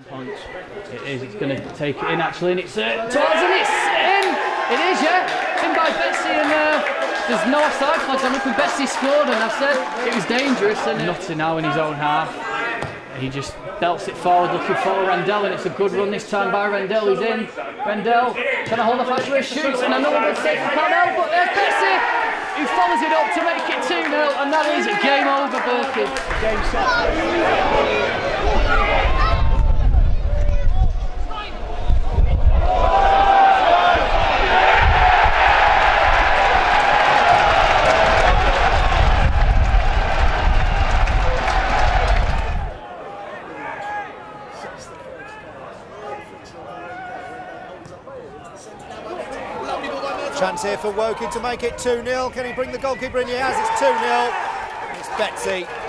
punch. It is. It's going to take it in actually, and it's towards, and it's in. It is, yeah. In by Betsy, and there's no offside flags on it. Betsy scored, and I said it was dangerous. And Nutty now in his own half. He just belts it forward, looking for Rendell, and it's a good run this time by Rendell. He's in. Rendell trying to hold the flash where he shoots, and another good save from Connell. But there's Betsy, who follows it up to make it 2-0, and that is game over, Birkin. Game set. Chance here for Woking to make it 2-0. Can he bring the goalkeeper in? He has. It's 2-0. It's Betsy.